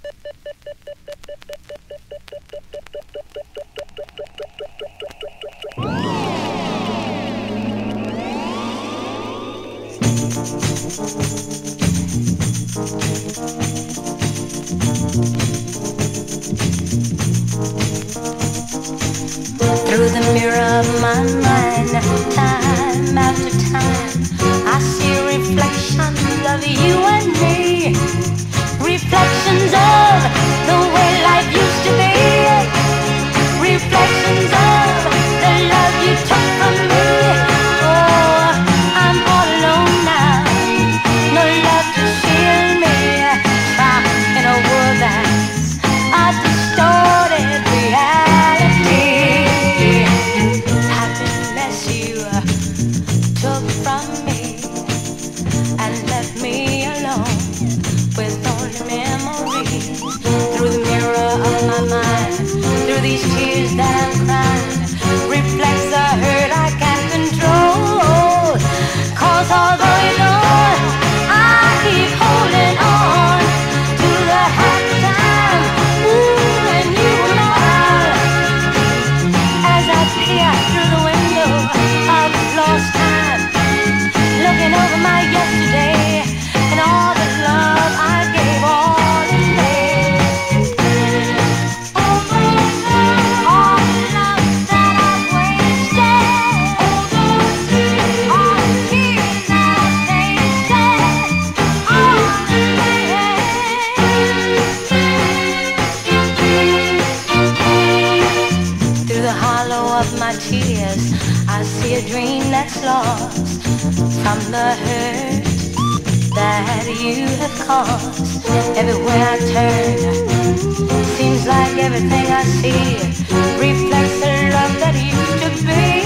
Through the mirror of my mind, time after time, I see reflections of you and me. Reflections of the way life used to be. Reflections of the love you took from me. Oh, I'm all alone now, no love to shield me. Trapped in a world that's a distorted reality. Happiness you took from me and left me alone with only memories. Through the mirror of my mind, through these tears that I'm crying, reflects the hurt I can't control. 'Cause although you're gone, I keep holding on to the happy time. Ooh, and you were mine. As I peer through the window of lost time, looking over my yesterday and all the love I gave all in vain. All the love that I've wasted, all the tears that I've tasted, all in vain. Through the hollow of my tears, I see a dream that's lost from the hurt that you have caused. Everywhere I turn, seems like everything I see reflects the love that used to be.